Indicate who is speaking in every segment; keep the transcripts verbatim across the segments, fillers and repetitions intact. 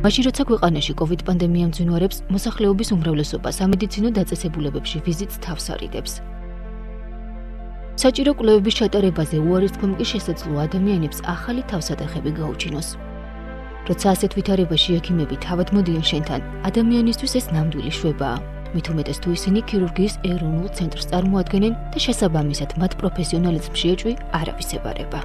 Speaker 1: მაშინ როცა ქვეყანაში COVID პანდემია მძვინვარებს, მოსახლეობის უმრავლესობა სამედიცინო დაწესებულებებში ვიზიტს თავს არიდებს. საჭირო კვლევების ჩატარებაზე უარის თქმა კი შესაძლოა ადამიანებს ახალი თავსატეხები გაუჩინოს. როცა ასეთ ვითარებაში ექიმები თავად მოდიან შენთან, ადამიანისთვის ეს ნამდვილი შვებაა. მით უმეტეს თუ ისინი ქირურგიის ეროვნულ ცენტრს წარმოადგენენ და შესაბამისად მათ პროფესიონალიზმში ეჭვი არავის ებარება.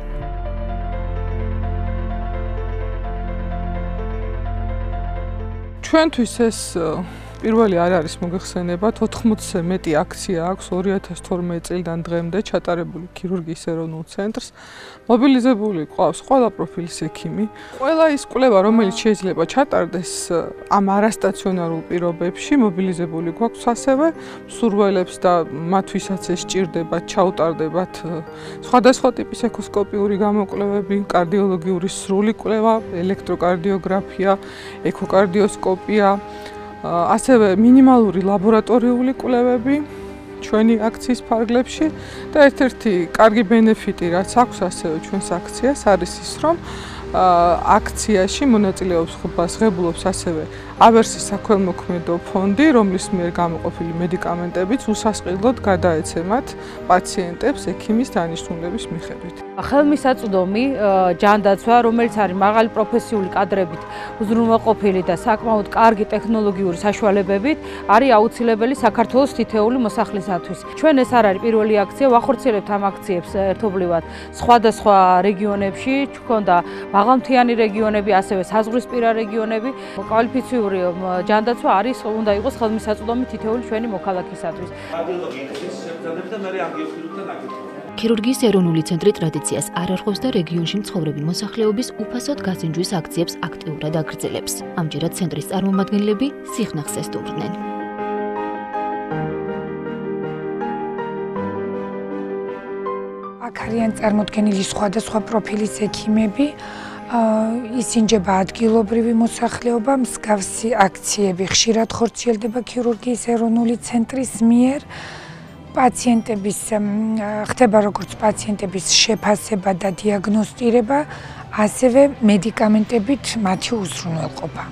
Speaker 2: ჩვენთვის ეს პირველი არ არის მოგეხსენებათ, ოთხმოცზე მეტი აქცია აქვს ორი ათას თორმეტი წლიდან დღემდე ჩატარებული ქირურგიის ეროვნულ ცენტრს. მობილიზებული ყავს ყველა პროფილის ექიმი. ყველა ის კვლევა, რომელიც შეიძლება ჩატარდეს ამ არასტაციონარულ პირობებში, მობილიზებული გვაქვს ასევე მსურველებს და მათთვისაც ეს სჭირდებათ, ჩაუტარდებათ სხვადასხვა ტიპის ეკოსკოპიური გამოკვლევები, კარდიოლოგიური სრული კვლევა, ელექტროკარდიოგრაფია, ეკოკარდიოსკოპია, ასევე მინიმალური ლაბორატორიული კვლევები ჩვენი აქციის ფარგლებში და ერთ-ერთი კარგი ბენეფიტი რაც აქვს ასევე ჩვენს აქციას არის ის რომ აქციაში მონაწილეობს ღებულობს ასევე ავერსის საქველმოქმედო ფონდი, რომლის მიერ გამოყოფილი მედიკამენტებიც უსასყიდლოდ გადაეცემათ პაციენტებს ექიმის დანიშნულების მიხედვით.
Speaker 3: ხელმისაწვდომი ჯანდაცვა, რომელიც არის მაღალი პროფესიული კადრებით უზრუნველყოფილი და საკმაოდ კარგი ტექნოლოგიური საშუალებებით, არის აუცილებელი საქართველოს თითოეული მოსახლისათვის. ჩვენ ეს არ არის პირველი აქცია, ვახორციელებთ ამ აქციებს ერთობლივად სხვადასხვა რეგიონებში, გქონდა მაღალმთიანი რეგიონები, ასევე საზღვრისპირა რეგიონები. კვალიფიციური ჯანდაცვა არის უნდა იყოს ხელმისაწვდომი თითოეული ჩვენი მოქალაქისათვის.
Speaker 1: ქირურგიის ეროვნული ცენტრი ტრადიციას არ არღვევს და რეგიონში მცხოვრები მოსახლეობის უფასოდ გასინჯვის აქციებს აქტიურად აგრძელებს. ამჯერად ცენტრის წარმომადგენლები სიღნაღს ესტუმრნენ.
Speaker 4: აქ არიან წარმოდგენილი სხვადასხვა პროფილის ექიმები. ისინჯება ადგილობრივი მოსახლეობა, მსგავსი აქციები ხშირად ხორციელდება ქირურგიის ეროვნული ცენტრის მიერ. პაციენტების ხდება როგორც პაციენტების შეფასება და დიაგნოსტირება, ასევე მედიკამენტებით მათი უზრუნველყოფა.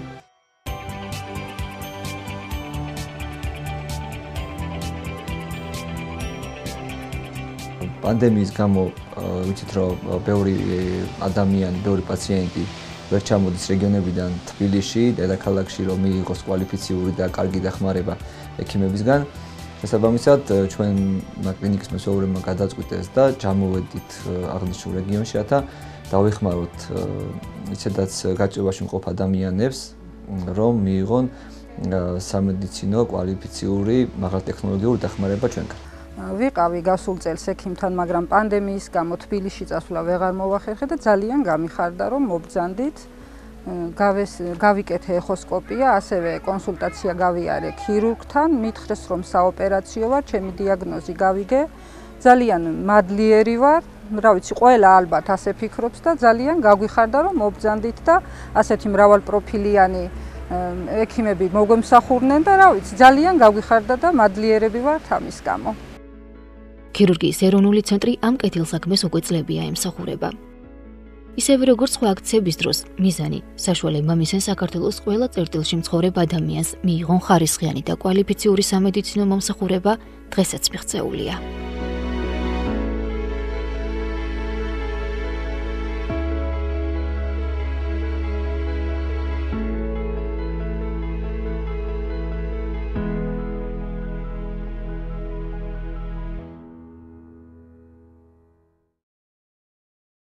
Speaker 5: პანდემიის გამო ვიცით რომ ბევრი ადამიანი, ბევრი პაციენტი ვერ ჩამოდის რეგიონებიდან თბილისში, დედაქალაქში რომ მიიღოს კვალიფიციური და კარგი დახმარება ექიმებისგან. შესაბამისად, ჩვენ კლინიკის მესვეურებმა გადაწყვიტეს და ჩამოვედით აღნიშნულ რეგიონში, რათა დავეხმაროთ ისედაც გაჭირვაში მყოფ ადამიანებს, რომ მიიღონ სამედიცინო კვალიფიციური მაღალტექნოლოგიური დახმარება ჩვენგან.
Speaker 6: ვიყავი გასულ წელს ექიმთან, მაგრამ პანდემიის გამო თბილისში წასვლა ვეღარ მოვახერხე და ძალიან გამიხარდა, რომ მობრძანდით. გავიკეთე ეხოსკოპია, ასევე კონსულტაცია გავიარე ქირურგთან, მითხრეს რომ საოპერაციო ვარ, ჩემი დიაგნოზი გავიგე. ძალიან მადლიერი ვარ, რა ვიცი, ყველა ალბათ ასე ფიქრობს და ძალიან გაგვიხარდა, რომ მობრძანდით და ასეთი მრავალპროფილიანი ექიმები მოგვემსახურნენ და რა ვიცი, ძალიან გაგვიხარდა და მადლიერები ვართ ამის გამო.
Speaker 1: ქირურგიის ეროვნული ცენტრი ამ კეთილსაქმეს უკვე წლებია ემსახურება. ისევე როგორც სხვა აქციების დროს, მიზანი საშუალება მისცენ საქართველოს ყველა წერტილში მცხოვრებ ადამიანს მიიღონ ხარისხიანი და კვალიფიციური სამედიცინო მომსახურება დღესაც მიღწეულია.